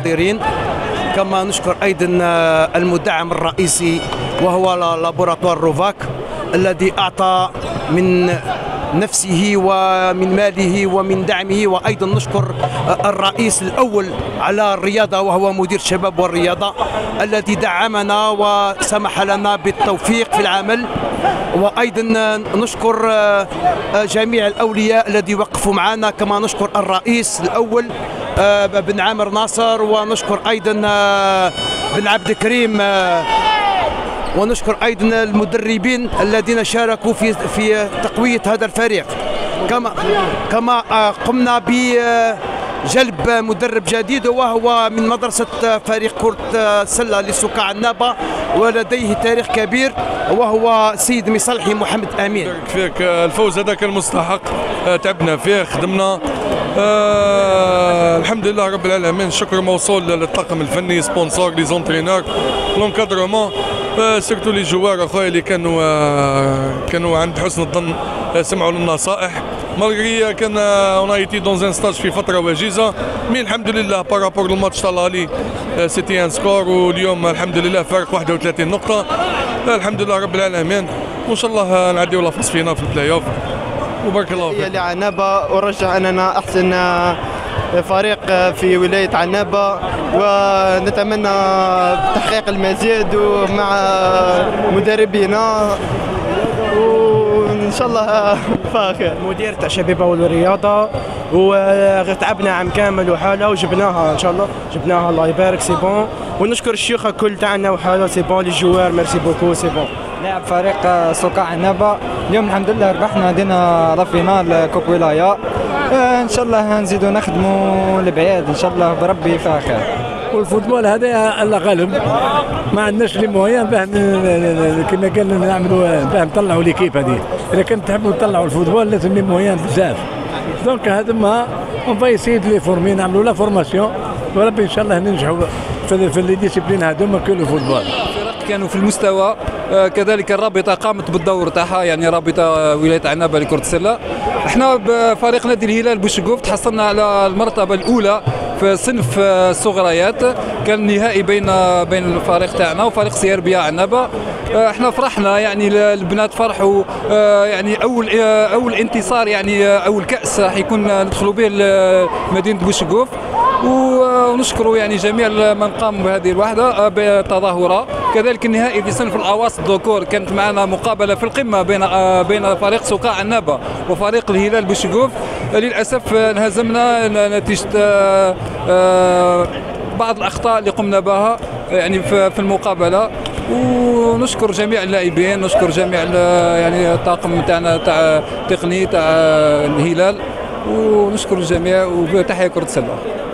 الحاضرين. كما نشكر أيضا المدعم الرئيسي وهو لابوراتوار روفاك الذي أعطى من نفسه ومن ماله ومن دعمه، وأيضا نشكر الرئيس الأول على الرياضة وهو مدير الشباب والرياضة الذي دعمنا وسمح لنا بالتوفيق في العمل. وأيضا نشكر جميع الأولياء الذي وقفوا معنا، كما نشكر الرئيس الأول بن عامر ناصر، ونشكر أيضا بن عبد الكريم، ونشكر أيضا المدربين الذين شاركوا في تقوية هذا الفريق. كما قمنا بجلب مدرب جديد وهو من مدرسة فريق كرة السلة لسكاع عنابة ولديه تاريخ كبير وهو سيد مصلحي محمد أمين. فيك الفوز هذا كان مستحق، تعبنا فيه خدمنا الحمد لله رب العالمين. شكر موصول للطاقم الفني، سبونسور، لي زونترينور، لونكادرومون، سيرتو لي جوار اخويا اللي كانوا عند حسن الظن، سمعوا للنصائح. مالغري كان اون ايتي دون ان ستاج في فتره وجيزه، مي الحمد لله بارابور الماتش تاع لالي سيتي ان سكور، واليوم الحمد لله فارق 31 نقطه. الحمد لله رب العالمين، وان شاء الله نعديو لافاس فينا في البلاي اوف، وبارك الله فيك. لعنابه ورجع اننا احسن فريق في ولاية عنابة، ونتمنى تحقيق المزيد ومع مدربينا، وإن شاء الله فاخر. مدير تاع الشباب والرياضة، وتعبنا عام كامل وحالة وجبناها إن شاء الله، جبناها الله يبارك، سي بون. ونشكر الشيوخ الكل تاعنا وحالة، سي بون. لي جوار ميرسي بوكو، سي بون. لاعب فريق سكاع عنابة، اليوم الحمد لله ربحنا، دينا لا فينال كوب ولاية. ان شاء الله نزيدوا نخدموا لبعيد ان شاء الله بربي فيها خير. والفوتبول هذا الله غالب، ما عندناش لي مويان باه كما قال نعملوا باه نطلعوا ليكيب هذه. اذا كنت تحبوا تطلعوا الفوتبول لازم لي مويان بزاف، دونك هذا ما اون فا يسيد لي فورمي، نعملوا لا فورماسيون، وربي ان شاء الله ننجحوا في لي ديسيبلين هذوما كل الفوتبول. كانوا في المستوى، كذلك الرابطه قامت بالدور تاعها، يعني رابطه ولايه عنابه لكره السله. احنا بفريق نادي الهلال بوشقوف تحصلنا على المرتبه الاولى في صنف الصغريات، كان نهائي بين الفريق تاعنا وفريق سي ار بي عنابه. احنا فرحنا، يعني البنات فرحوا، يعني اول انتصار، يعني اول كاس راح يكون ندخلوا به مدينه بوشقوف. ونشكر يعني جميع من قاموا بهذه الوحده بالتظاهره. كذلك النهائي في صنف الاواسط الذكور كانت معنا مقابله في القمه بين فريق سكاع عنابه وفريق الهلال بوشقوف. للاسف انهزمنا نتيجه بعض الاخطاء اللي قمنا بها يعني في المقابله. ونشكر جميع اللاعبين، نشكر جميع يعني الطاقم تاعنا تاع التقني تاع الهلال، ونشكر الجميع، وتحيه كره السله.